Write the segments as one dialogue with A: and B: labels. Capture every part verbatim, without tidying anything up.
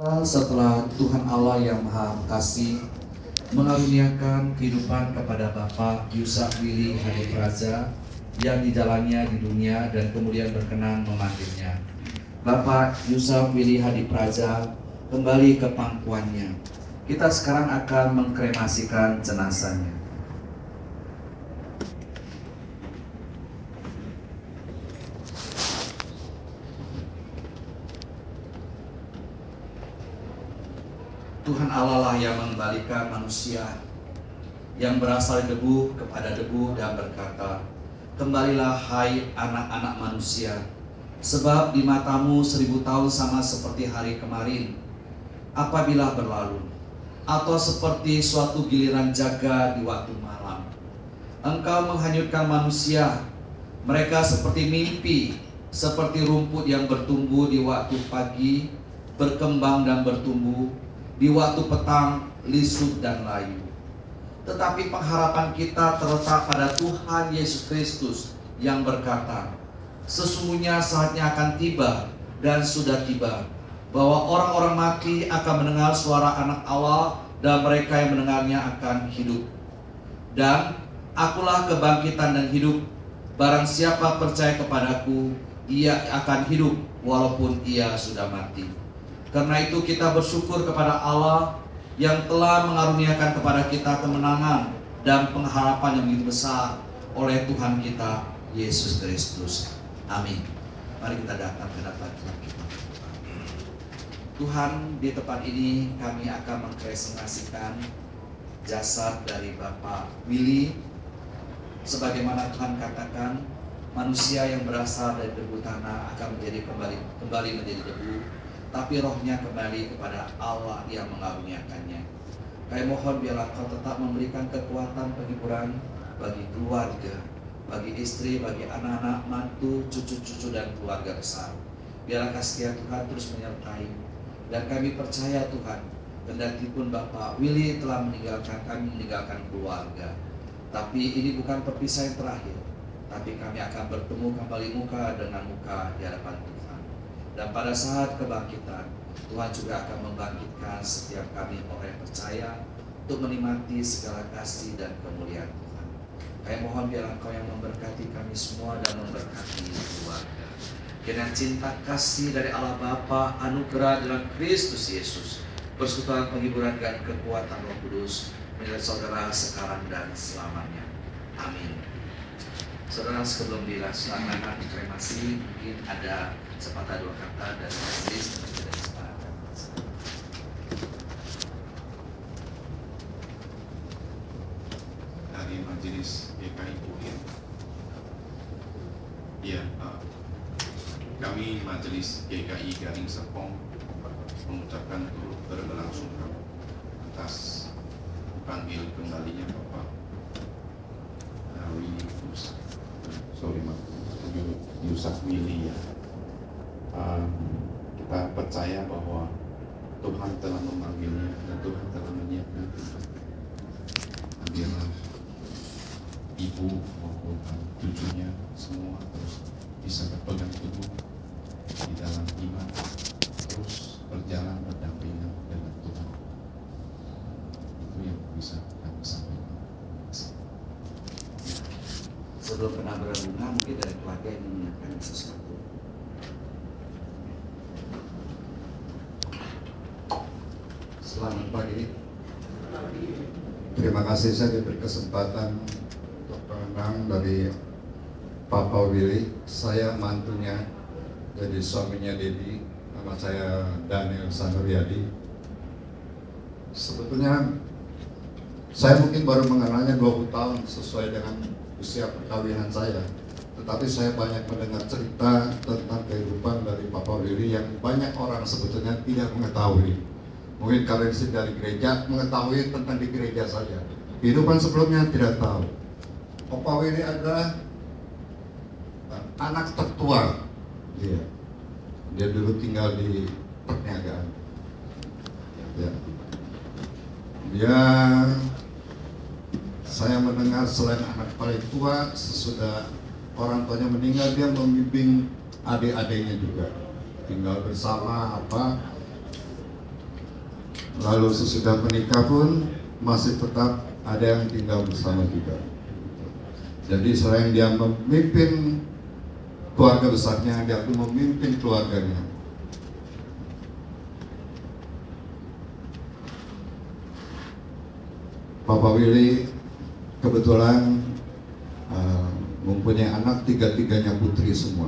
A: Setelah Tuhan Allah yang Maha Kasih mengaruniakan kehidupan kepada Bapak Yusak Willy Hadipraja yang di jalannya di dunia dan kemudian berkenan memanggilnya, Bapak Yusak Willy Hadipraja kembali ke pangkuannya. Kita sekarang akan mengkremasikan jenazahnya. Tuhan Allah lah yang mengembalikan manusia yang berasal dari debu kepada debu dan berkata, "Kembalilah hai anak-anak manusia, sebab di matamu seribu tahun sama seperti hari kemarin apabila berlalu, atau seperti suatu giliran jaga di waktu malam. Engkau menghanyutkan manusia, mereka seperti mimpi, seperti rumput yang bertumbuh di waktu pagi, berkembang dan bertumbuh, di waktu petang, lisut dan layu. Tetapi pengharapan kita terletak pada Tuhan Yesus Kristus yang berkata, sesungguhnya saatnya akan tiba dan sudah tiba, bahwa orang-orang mati akan mendengar suara Anak Allah dan mereka yang mendengarnya akan hidup. Dan akulah kebangkitan dan hidup, barang siapa percaya kepadaku, ia akan hidup walaupun ia sudah mati." Karena itu kita bersyukur kepada Allah yang telah mengaruniakan kepada kita kemenangan dan pengharapan yang begitu besar oleh Tuhan kita Yesus Kristus. Amin. Mari kita datang ke hadapan Tuhan kita. Tuhan, di tempat ini kami akan mengkreasikan jasad dari Bapak Willy. Sebagaimana Tuhan katakan, manusia yang berasal dari debu tanah akan menjadi kembali kembali menjadi debu, tapi rohnya kembali kepada Allah yang mengaruniakannya. Kami mohon biarlah Kau tetap memberikan kekuatan penghiburan bagi keluarga, bagi istri, bagi anak-anak, mantu, cucu-cucu dan keluarga besar. Biarlah kasih Tuhan terus menyertai. Dan kami percaya Tuhan, kendati pun Bapak Willy telah meninggalkan kami, meninggalkan keluarga, tapi ini bukan perpisahan terakhir, tapi kami akan bertemu kembali muka dengan muka di hadapan Tuhan. Dan pada saat kebangkitan, Tuhan juga akan membangkitkan setiap kami orang yang percaya untuk menikmati segala kasih dan kemuliaan Tuhan. Kami mohon biarlah Engkau yang memberkati kami semua dan memberkati keluarga. Dengan cinta kasih dari Allah Bapa, anugerah dalam Kristus Yesus, persekutuan penghiburan dan kekuatan Roh Kudus menjadi saudara sekarang dan selamanya. Amin. Saudara, sebelum dilaksanakan kremasi, mungkin ada sepatah dua kata dari majelis untuk kita disepakati.
B: Dari majelis G K I U I N. Ya, uh, kami majelis G K I Garing Serpong mengucapkan turut berbelasungkawa atas panggil kembalinya Bapak Willy Yusak, sorry Mak, Yusak Willy ya. Uh, kita percaya bahwa Tuhan telah memanggilnya dan Tuhan telah menyiapkan tempat. Biarlah ibu maupun cucunya semua terus bisa berpegang teguh di dalam iman, terus berjalan berdampingan dengan Tuhan. Itu yang bisa kami sampaikan.
A: Sebelum pernah berbunga, mungkin dari keluarga yang menyiapkan sesuatu.
C: Selamat pagi. Terima kasih saya diberi kesempatan untuk pengenang dari Papa Willy. Saya mantunya, jadi suaminya Dedi. Nama saya Daniel Sanuryadi. Sebetulnya saya mungkin baru mengenalnya dua puluh tahun sesuai dengan usia perkawinan saya. Tetapi saya banyak mendengar cerita tentang kehidupan dari Papa Willy yang banyak orang sebetulnya tidak mengetahui. Mungkin kalian dari gereja mengetahui tentang di gereja saja. Kehidupan sebelumnya tidak tahu. Papa Willy adalah anak tertua. Dia, dia dulu tinggal di perniagaan. Ya. Dia, saya mendengar selain anak paling tua, sesudah orang tuanya meninggal, dia membimbing adik-adiknya juga. Tinggal bersama apa. lalu sesudah menikah pun masih tetap ada yang tinggal bersama juga. Jadi selain dia memimpin keluarga besarnya, dia pun memimpin keluarganya. Papa Willy kebetulan uh, mempunyai anak, tiga-tiganya putri semua.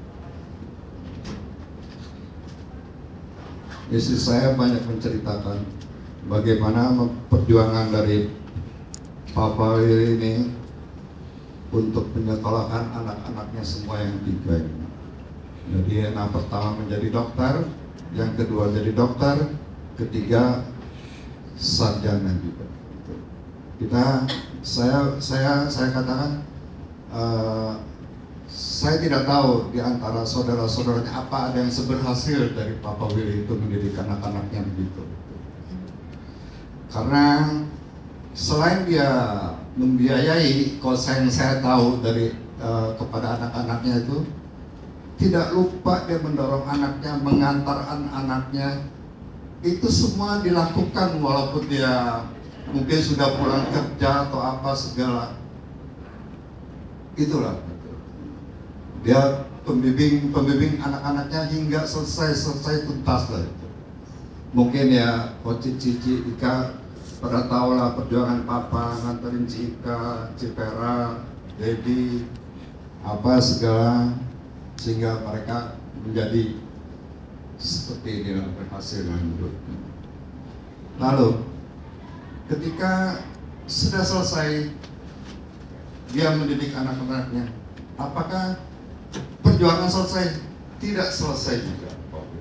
C: Istri saya banyak menceritakan bagaimana perjuangan dari Papa Willy ini untuk menyekolahkan anak-anaknya semua yang tiga ini. Jadi yang pertama menjadi dokter, yang kedua jadi dokter, ketiga sarjana juga. Kita, saya, saya, saya katakan, uh, saya tidak tahu di antara saudara-saudaranya apa ada yang seberhasil dari Papa Willy itu mendidik anak-anaknya begitu. Karena selain dia membiayai, kalau saya, saya tahu dari uh, kepada anak-anaknya itu, tidak lupa dia mendorong anaknya, mengantar anaknya. Itu semua dilakukan walaupun dia mungkin sudah pulang kerja atau apa segala. Itulah dia pembimbing pembimbing anak-anaknya hingga selesai selesai tuntas lah itu. Mungkin ya Cici Cici Ika pada tahu lah perjuangan Papa nganterin Ci Ika, Cipera, Dedi, apa segala, sehingga mereka menjadi seperti ini lah, berhasil hidup. Lalu ketika sudah selesai dia mendidik anak-anaknya, apakah perjuangan selesai? Tidak selesai juga.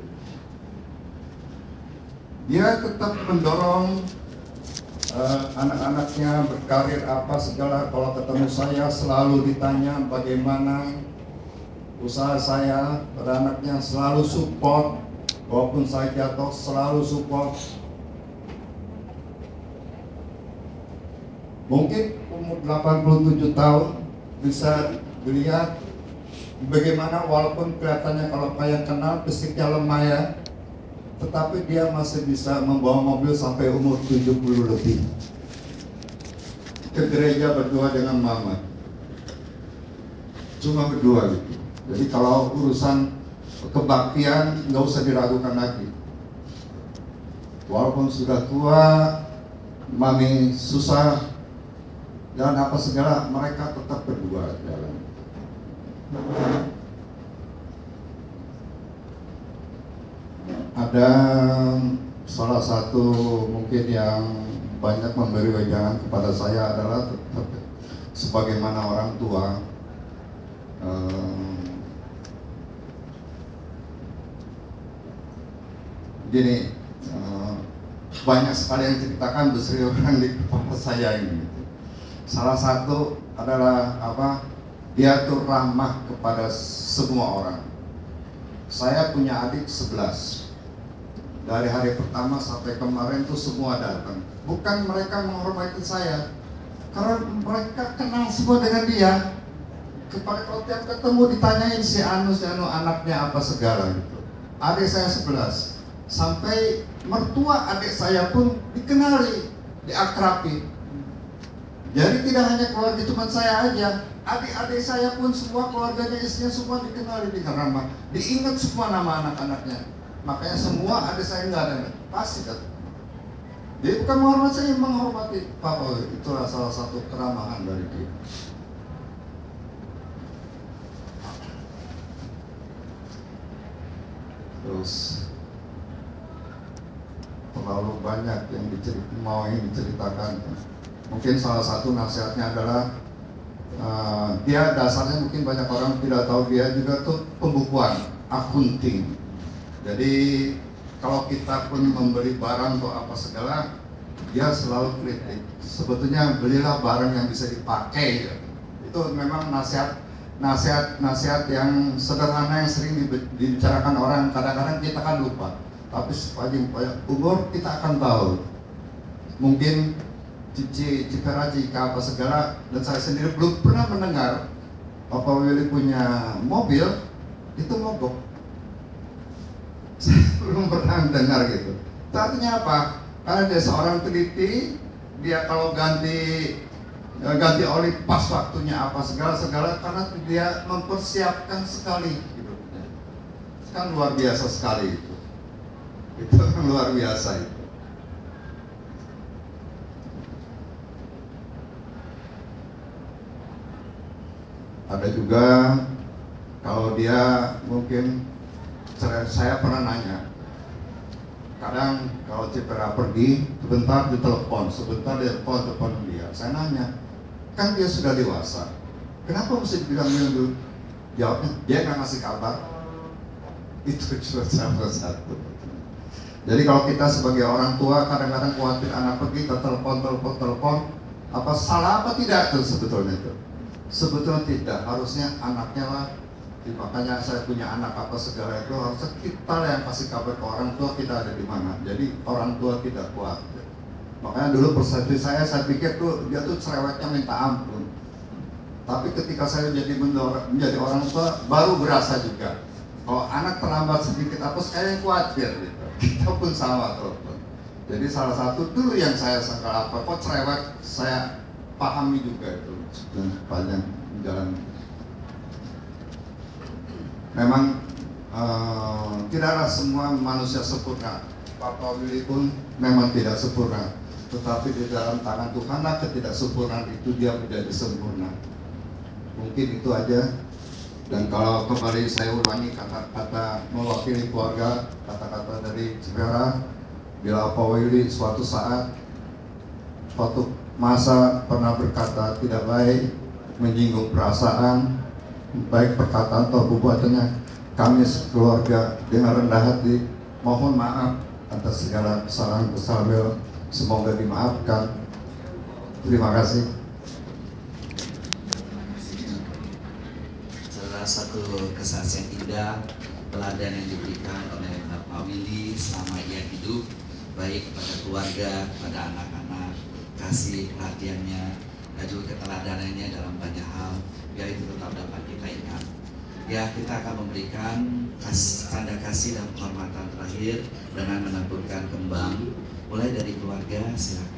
C: Dia tetap mendorong uh, anak-anaknya berkarir apa segala. Kalau ketemu saya selalu ditanya bagaimana usaha saya pada anaknya, selalu support. Walaupun saya jatuh selalu support. Mungkin umur delapan puluh tujuh tahun bisa dilihat bagaimana walaupun kelihatannya kalau kayak kenal fisiknya lemah ya, tetapi dia masih bisa membawa mobil sampai umur tujuh puluh lebih. Ke gereja berdua dengan mama. Cuma berdua gitu. Jadi kalau urusan kebaktian nggak usah diragukan lagi. Walaupun sudah tua, mami susah dan apa segala, mereka tetap berdua jalan. Ada salah satu mungkin yang banyak memberi wejangan kepada saya adalah tetap sebagaimana orang tua. Um, gini, uh, banyak sekali yang ceritakan berseliweran di kepala saya ini. Salah satu adalah apa? Dia tuh ramah kepada semua orang. Saya punya adik sebelas. Dari hari pertama sampai kemarin tuh semua datang. Bukan mereka menghormati saya, karena mereka kenal semua dengan dia. Kepada kalau tiap ketemu ditanyain si Anu, si Anu anaknya apa segala gitu. Adik saya sebelas. Sampai mertua adik saya pun dikenali, diakrabi. Jadi tidak hanya keluarga cuma saya aja, adik-adik saya pun semua keluarganya, istrinya semua dikenali dengan ramah, diingat semua nama anak-anaknya. Makanya semua adik saya nggak ada, pasti kan. Jadi bukan menghormati saya, menghormati Papa. Itulah salah satu keramahan dari dia. Terus terlalu banyak yang diceritakan, mau yang diceritakan. Mungkin salah satu nasihatnya adalah uh, dia dasarnya mungkin banyak orang tidak tahu, dia juga tuh pembukuan, akunting. Jadi kalau kita pun membeli barang atau apa segala, dia selalu kritik. Sebetulnya belilah barang yang bisa dipakai. Itu memang nasihat nasihat nasihat yang sederhana yang sering dibicarakan orang. Kadang-kadang kita kan lupa. Tapi sepanjang umur kita akan tahu. Mungkin Cici, Cipera, Cika, apa segala, dan saya sendiri belum pernah mendengar Papa Willy punya mobil itu mogok. Saya belum pernah mendengar gitu. Itu artinya apa? Karena dia seorang teliti, dia kalau ganti ganti oli pas waktunya apa segala-segala, karena dia mempersiapkan sekali hidupnya. Kan luar biasa sekali itu. Itu kan luar biasa itu. Ada juga kalau dia mungkin, saya pernah nanya, kadang kalau Cipera pergi, sebentar ditelepon, sebentar ditelepon telepon dia. Saya nanya, kan dia sudah dewasa, kenapa mesti dibilang dulu? Jawabnya, dia nggak ngasih kabar. Itu cuma salah satu. Jadi kalau kita sebagai orang tua kadang-kadang khawatir anak pergi, kita telepon, telepon, telepon, apa salah apa tidak tuh sebetulnya itu? Sebetulnya tidak, harusnya anaknya lah. Makanya saya punya anak apa segala itu, harusnya kita lah yang kasih kabar ke orang tua kita ada di mana. Jadi orang tua tidak kuat. Makanya dulu persepsi saya, saya pikir tuh dia tuh cerewetnya minta ampun. Tapi ketika saya jadi menjadi orang tua, baru berasa juga. Kalau anak terlambat sedikit apa, saya khawatir gitu. Kita pun sama telepon. Jadi salah satu dulu yang saya sangka apa, kok cerewet, saya pahami juga itu sepanjang jalan. Memang uh, tidaklah semua manusia sempurna. Papa Willy pun memang tidak sempurna, tetapi di dalam tangan Tuhanlah ketidaksempurnaan itu dia menjadi sempurna. Mungkin itu aja. Dan kalau kembali saya ulangi kata-kata mewakili keluarga, kata-kata dari Cipera, bila Papa Willy suatu saat, suatu masa pernah berkata tidak baik, menyinggung perasaan, baik perkataan atau perbuatannya, kami sekeluarga dengan rendah hati mohon maaf atas segala kesalahan-kesalahan, semoga dimaafkan. Terima kasih.
A: Salah satu kesaksian indah, teladan yang diberikan oleh Bapak Willy selama ia hidup, baik kepada keluarga, kepada anak-anak, kasih perhatiannya, dan juga keteladanannya dalam banyak hal, biar itu tetap dapat kita ingat. Ya, kita akan memberikan kas, tanda kasih dan penghormatan terakhir dengan menaburkan kembang, mulai dari keluarga, silakan.